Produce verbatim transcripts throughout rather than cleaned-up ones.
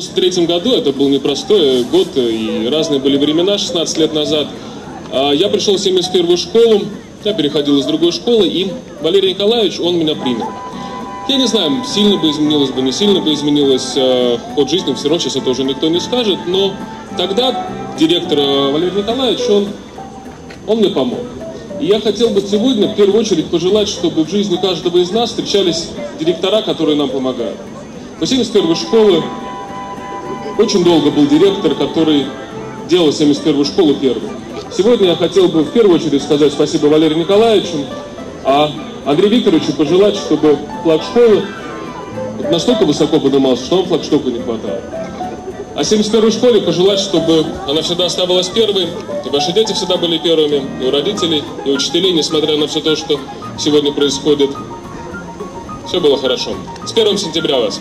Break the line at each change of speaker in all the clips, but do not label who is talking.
девяносто третьем году, это был непростой год, и разные были времена, шестнадцать лет назад, я пришел в семьдесят первую школу, я переходил из другой школы, и Валерий Николаевич, он меня принял. Я не знаю, сильно бы изменилось бы, не сильно бы изменилось э, ход жизни, все равно сейчас это уже никто не скажет, но тогда директор Валерий Николаевич, он, он мне помог. И я хотел бы сегодня в первую очередь пожелать, чтобы в жизни каждого из нас встречались директора, которые нам помогают. У семьдесят первой школы очень долго был директор, который делал семьдесят первую школу первой. Сегодня я хотел бы в первую очередь сказать спасибо Валерию Николаевичу, а Андрею Викторовичу пожелать, чтобы флаг школы настолько высоко поднимался, что нам флагштока не хватало. А семьдесят первой школе пожелать, чтобы она всегда оставалась первой, и ваши дети всегда были первыми, и у родителей, и у учителей, несмотря на все то, что сегодня происходит. Все было хорошо. С первым сентября вас!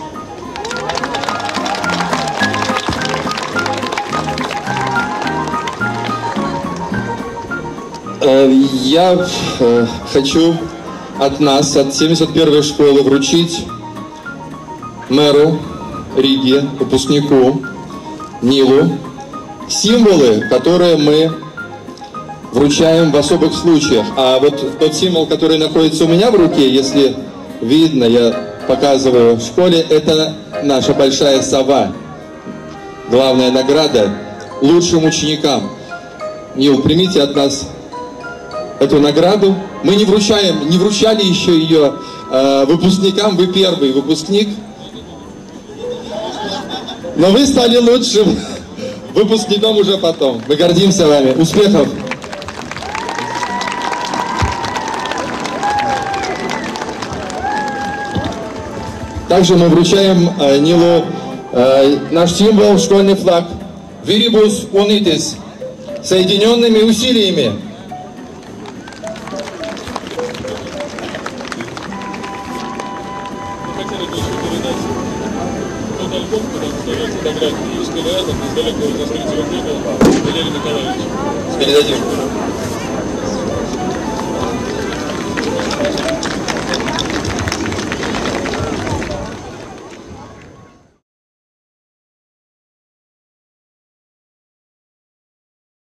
Я э, хочу от нас, от семьдесят первой школы, вручить мэру Риги, выпускнику Нилу, символы, которые мы вручаем в особых случаях. А вот тот символ, который находится у меня в руке, если видно, я показываю в школе, это наша большая сова. Главная награда лучшим ученикам. Нил, примите от нас эту награду. Мы не вручаем, не вручали еще ее э, выпускникам, вы первый выпускник. Но вы стали лучшим выпускником уже потом. Мы гордимся вами. Успехов! Также мы вручаем э, Нилу э, наш символ, школьный флаг. Viribus unitis. Соединенными усилиями. Передадим.